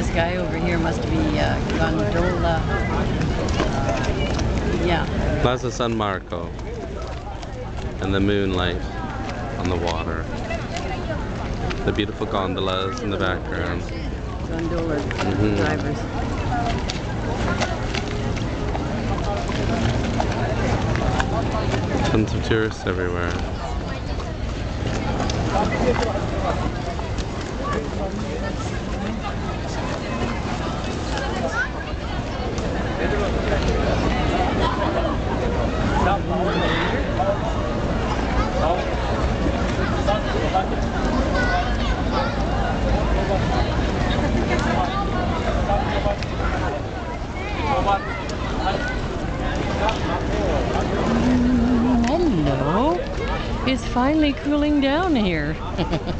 This guy over here must be gondola. Yeah. Plaza San Marco. And the moonlight on the water. The beautiful gondolas in the background. Gondola drivers. Tons of tourists everywhere. Hello. It's finally cooling down here.